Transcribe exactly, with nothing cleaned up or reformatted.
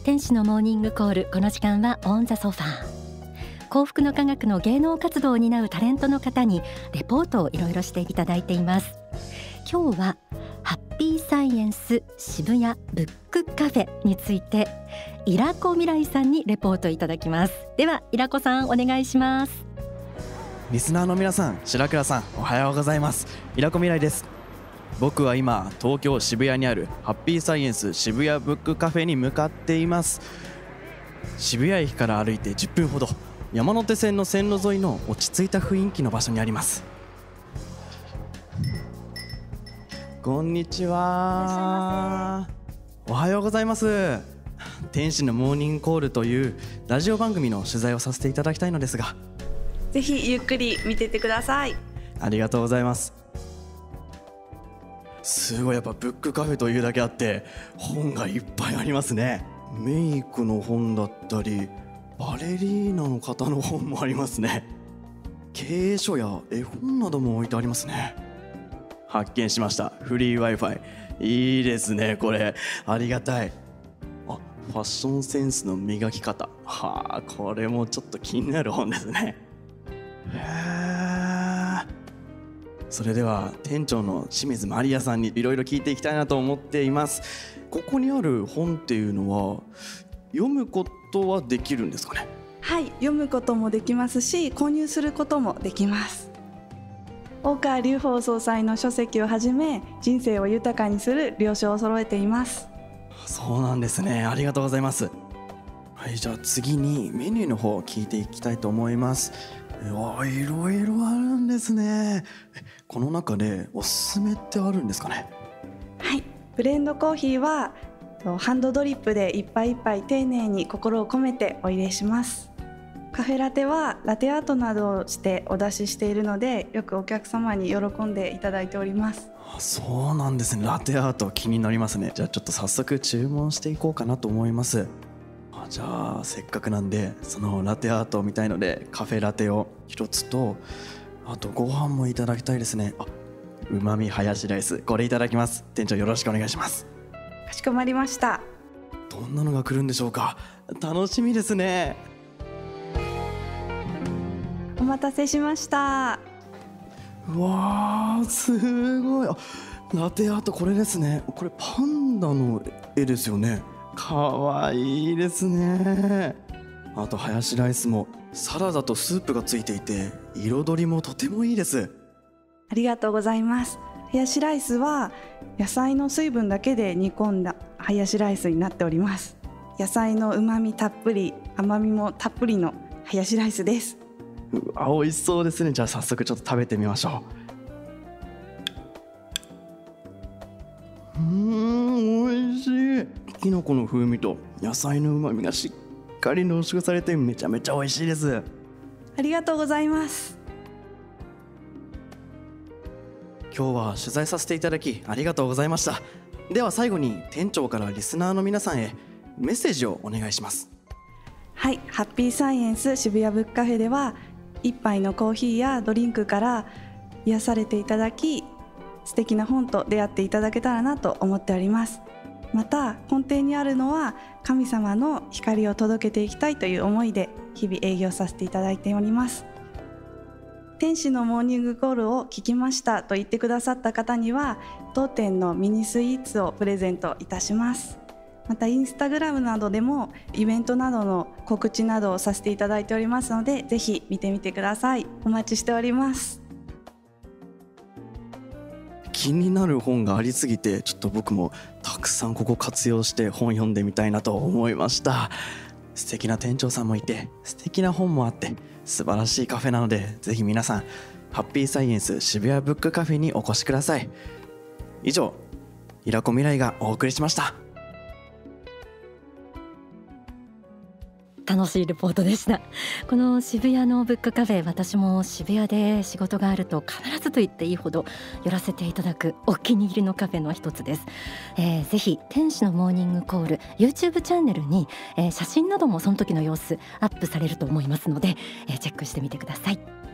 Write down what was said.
天使のモーニングコール、この時間はオンザソファー。幸福の科学の芸能活動を担うタレントの方にレポートをいろいろしていただいています。今日はハッピーサイエンス渋谷ブックカフェについてイラコ未来さんにレポートいただきます。ではイラコさん、お願いします。 リスナーの皆さん、白倉さん、おはようございます。イラコ未来です。僕は今東京渋谷にあるハッピーサイエンス渋谷ブックカフェに向かっています。渋谷駅から歩いてじゅっぷんほど、山手線の線路沿いの落ち着いた雰囲気の場所にあります。こんにちは。おはようございます。天使のモーニングコールというラジオ番組の取材をさせていただきたいのですが、 ぜひゆっくり見ててください。 ありがとうございます。すごい、やっぱブックカフェというだけあって本がいっぱいありますね。メイクの本だったりバレリーナの方の本もありますね。経営書や絵本なども置いてありますね。発見しました。フリー Wi-Fi いいですね。これありがたい。あ、ファッションセンスの磨き方、はあ、これもちょっと気になる本ですね。へー。それでは店長の清水まりやさんにいろいろ聞いていきたいなと思っています。ここにある本っていうのは読むことはできるんですかね？ はい、読むこともできますし、購入することもできます。大川隆法総裁の書籍をはじめ、人生を豊かにする領書を揃えています。 そうなんですね。ありがとうございます。はい、じゃあ次にメニューの方を聞いていきたいと思います。いろいろあるんですね。この中でおすすめってあるんですかね？ はい、ブレンドコーヒーはハンドドリップで一杯一杯丁寧に心を込めてお入れします。カフェラテはラテアートなどをしてお出ししているので、よくお客様に喜んでいただいております。 あ、そうなんですね。ラテアート気になりますね。じゃあちょっと早速注文していこうかなと思います。あ、じゃあせっかくなんでそのラテアートみたいのでカフェラテを一つと、あとご飯もいただきたいですね。あ、うまみハヤシライス、これいただきます。店長よろしくお願いします。 かしこまりました。 どんなのが来るんでしょうか？楽しみですね。 お待たせしました。 うわー、すごい。あ、ラテアートこれですね。これパンダの絵ですよね。かわいいですね。あとハヤシライスもサラダとスープがついていて彩りもとてもいいです。 ありがとうございます。ハヤシライスは野菜の水分だけで煮込んだハヤシライスになっております。野菜の旨味たっぷり、甘みもたっぷりのハヤシライスです。 うわ、美味しそうですね。じゃあ早速ちょっと食べてみましょう。うーん、美味しい。きのこの風味と野菜の旨味がしっかり濃縮されてめちゃめちゃ美味しいです。 ありがとうございます。 今日は取材させていただきありがとうございました。では最後に店長からリスナーの皆さんへメッセージをお願いします。 はい、ハッピーサイエンス渋谷ブックカフェでは一杯のコーヒーやドリンクから癒されていただき、素敵な本と出会っていただけたらなと思っております。また根底にあるのは神様の光を届けていきたいという思いで日々営業させていただいております。天使のモーニングコールを聞きましたと言ってくださった方には当店のミニスイーツをプレゼントいたします。またインスタグラムなどでもイベントなどの告知などをさせていただいておりますので、ぜひ見てみてください。お待ちしております。 気になる本がありすぎて、ちょっと僕もたくさんここ活用して本読んでみたいなと思いました。素敵な店長さんもいて素敵な本もあって素晴らしいカフェなので、ぜひ皆さんハッピーサイエンス渋谷ブックカフェにお越しください。以上、イラコ未来がお送りしました。 楽しいレポートでした。この渋谷のブックカフェ、私も渋谷で仕事があると必ずと言っていいほど寄らせていただくお気に入りのカフェの一つです。えー、ぜひ天使のモーニングコール YouTube チャンネルに、えー、写真などもその時の様子アップされると思いますので、えー、チェックしてみてください。